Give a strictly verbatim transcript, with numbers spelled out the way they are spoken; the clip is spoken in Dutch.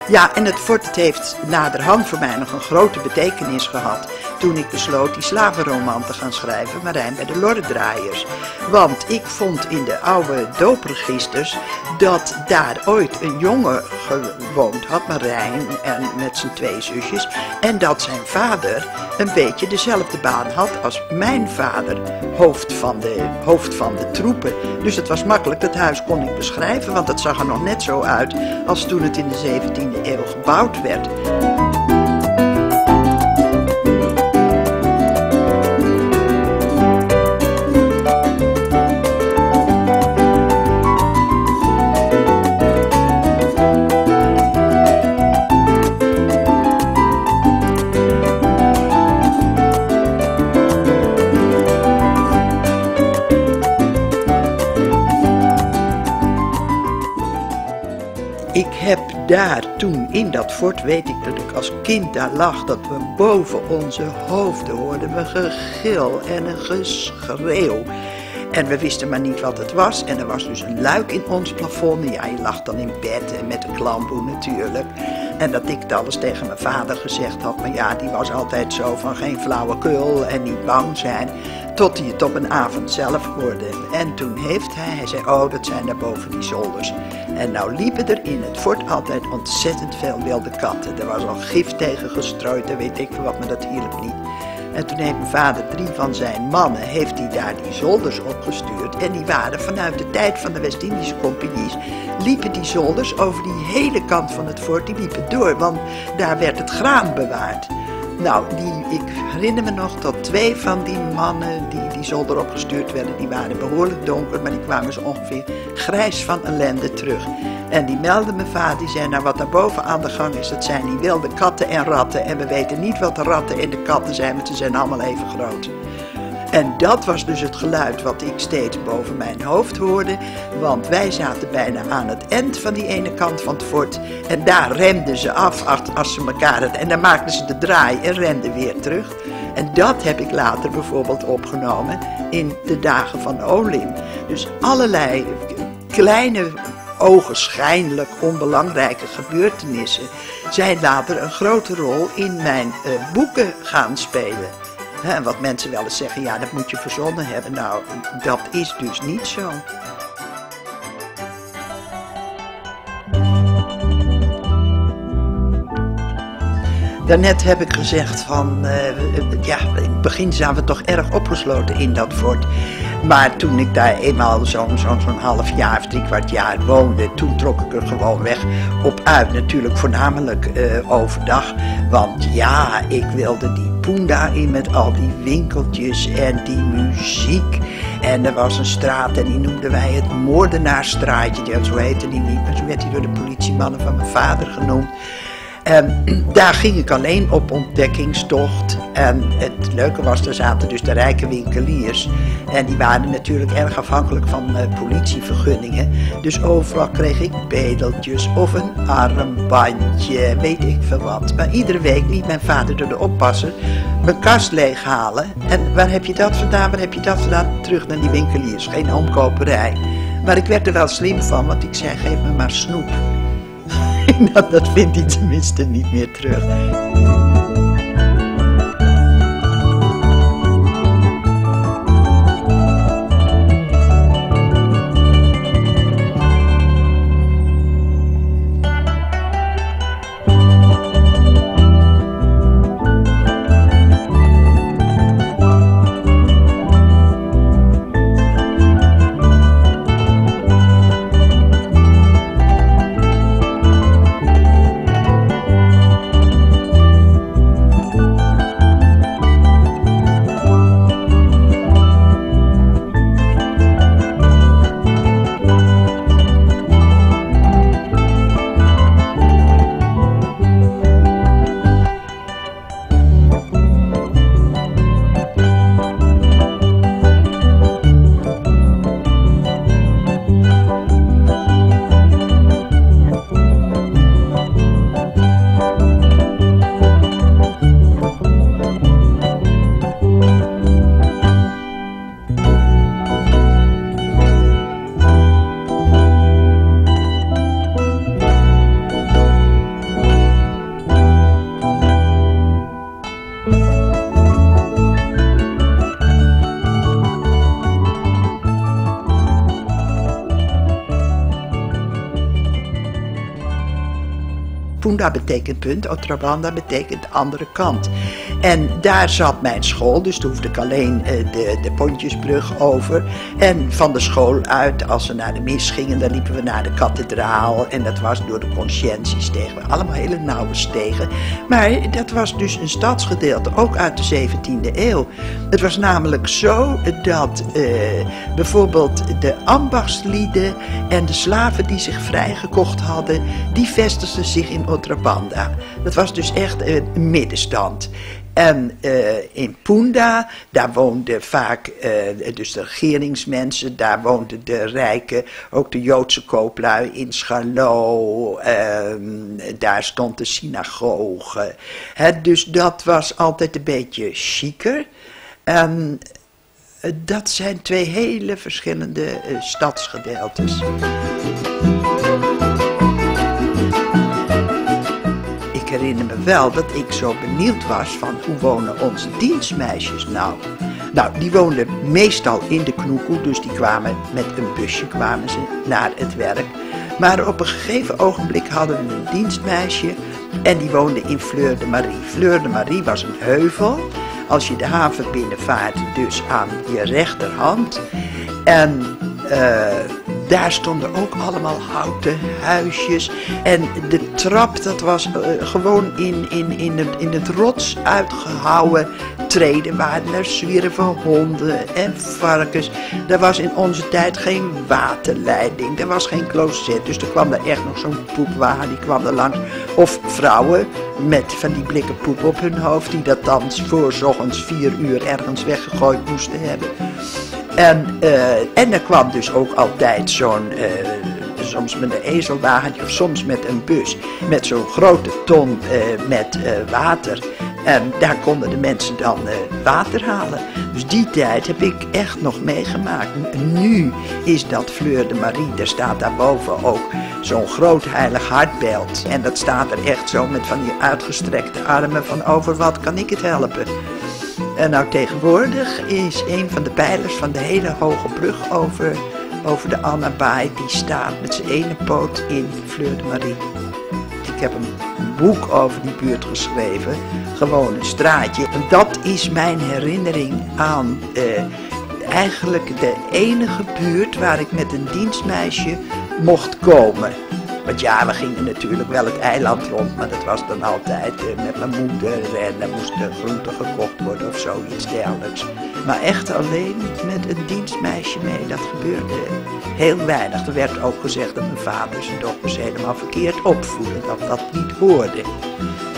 Ja, en het fort het heeft naderhand voor mij nog een grote betekenis gehad toen ik besloot die slavenroman te gaan schrijven, Marijn bij de Lorredraaiers. Want ik vond in de oude doopregisters dat daar ooit een jongen gewoond had, Marijn, en met zijn twee zusjes, en dat zijn vader een beetje dezelfde baan had als mijn vader, hoofd van de, hoofd van de troepen. Dus het was makkelijk, dat huis kon ik beschrijven, want het zag er nog net zo uit als toen het in de zeventiende eeuw gebouwd werd. Ik heb daar toen in dat fort, weet ik dat ik als kind daar lag, dat we boven onze hoofden hoorden we gegil en een geschreeuw. En we wisten maar niet wat het was. En er was dus een luik in ons plafond. Ja, je lag dan in bed en met een klamboe natuurlijk. En dat ik het alles tegen mijn vader gezegd had. Maar ja, die was altijd zo van geen flauwekul en niet bang zijn. Tot hij het op een avond zelf hoorde. En toen heeft hij, hij zei, oh, dat zijn daar boven die zolders. En nou liepen er in het fort altijd ontzettend veel wilde katten. Er was al gif tegen gestrooid en weet ik veel wat, maar dat hielp niet. En toen heeft mijn vader drie van zijn mannen, heeft hij daar die zolders opgestuurd. En die waren vanuit de tijd van de West-Indische compagnies, liepen die zolders over die hele kant van het fort, die liepen door, want daar werd het graan bewaard. Nou, die, ik herinner me nog dat twee van die mannen die die zolder opgestuurd werden, die waren behoorlijk donker, maar die kwamen zo ongeveer grijs van ellende terug. En die meldde mijn vader, die zei, nou wat daar boven aan de gang is, dat zijn die wilde katten en ratten. En we weten niet wat de ratten en de katten zijn, want ze zijn allemaal even groot. En dat was dus het geluid wat ik steeds boven mijn hoofd hoorde. Want wij zaten bijna aan het eind van die ene kant van het fort. En daar remden ze af als ze elkaar het. En dan maakten ze de draai en renden weer terug. En dat heb ik later bijvoorbeeld opgenomen in de dagen van Olim. Dus allerlei kleine, ogenschijnlijk onbelangrijke gebeurtenissen zijn later een grote rol in mijn uh, boeken gaan spelen. En wat mensen wel eens zeggen, ja, dat moet je verzonnen hebben. Nou, dat is dus niet zo. Daarnet heb ik gezegd van, uh, ja, in het begin zijn we toch erg opgesloten in dat fort. Maar toen ik daar eenmaal zo'n zo'n zo'n half jaar of drie kwart jaar woonde, toen trok ik er gewoon weg op uit. Natuurlijk voornamelijk uh, overdag, want ja, ik wilde die Poenda in met al die winkeltjes en die muziek. En er was een straat en die noemden wij het Moordenaarstraatje. Ja, zo heette die niet, maar zo werd hij door de politiemannen van mijn vader genoemd. En daar ging ik alleen op ontdekkingstocht. En het leuke was, er zaten dus de rijke winkeliers. En die waren natuurlijk erg afhankelijk van uh, politievergunningen. Dus overal kreeg ik bedeltjes of een armbandje, weet ik veel wat. Maar iedere week liet mijn vader door de oppasser mijn kast leeghalen. En waar heb je dat vandaan, waar heb je dat vandaan? Terug naar die winkeliers, geen omkoperij. Maar ik werd er wel slim van, want ik zei, geef me maar snoep. Nou, dat vindt hij tenminste niet meer terug. Punda betekent punt, Otrabanda betekent andere kant. En daar zat mijn school, dus toen hoefde ik alleen uh, de, de Pontjesbrug over. En van de school uit, als we naar de mis gingen, dan liepen we naar de kathedraal. En dat was door de Conscientiestegen, allemaal hele nauwe stegen. Maar dat was dus een stadsgedeelte, ook uit de zeventiende eeuw. Het was namelijk zo dat uh, bijvoorbeeld de ambachtslieden en de slaven die zich vrijgekocht hadden, die vestigden zich in Otrabanda. Dat was dus echt een middenstand. En uh, in Punda, daar woonden vaak uh, dus de regeringsmensen, daar woonden de rijken, ook de Joodse kooplui in Scharlo, uh, daar stond de synagoge. He, dus dat was altijd een beetje chiquer. En uh, dat zijn twee hele verschillende uh, stadsgedeeltes. Ik herinner me wel dat ik zo benieuwd was van hoe wonen onze dienstmeisjes nou. Nou, die woonden meestal in de knoekel, dus die kwamen met een busje kwamen ze naar het werk. Maar op een gegeven ogenblik hadden we een dienstmeisje en die woonde in Fleur de Marie. Fleur de Marie was een heuvel, als je de haven binnenvaart, dus aan je rechterhand. En uh, daar stonden ook allemaal houten huisjes. En de trap, dat was uh, gewoon in, in, in, het, in het rots uitgehouwen treden. Waren er zwerven honden en varkens. Er was in onze tijd geen waterleiding. Er was geen closet. Dus er kwam er echt nog zo'n poepwagen. Die kwam er langs. Of vrouwen met van die blikken poep op hun hoofd. Die dat dan voor 's ochtends vier uur ergens weggegooid moesten hebben. En, uh, en er kwam dus ook altijd zo'n, uh, soms met een ezelwagentje of soms met een bus, met zo'n grote ton uh, met uh, water. En daar konden de mensen dan uh, water halen. Dus die tijd heb ik echt nog meegemaakt. Nu is dat Fleur de Marie, daar staat daarboven ook zo'n groot heilig hartbeeld. En dat staat er echt zo met van die uitgestrekte armen van over wat kan ik het helpen. En nou tegenwoordig is een van de pijlers van de hele hoge brug over, over de Annabaai, die staat met zijn ene poot in Fleur de Marie. Ik heb een boek over die buurt geschreven, gewoon een straatje. En dat is mijn herinnering aan uh, eigenlijk de enige buurt waar ik met een dienstmeisje mocht komen. Want ja, we gingen natuurlijk wel het eiland rond, maar dat was dan altijd uh, met mijn moeder en er moesten groenten gekocht worden of zoiets dergelijks. Maar echt alleen met een dienstmeisje mee, dat gebeurde heel weinig. Er werd ook gezegd dat mijn vader zijn dochters helemaal verkeerd opvoedde, dat dat niet hoorde.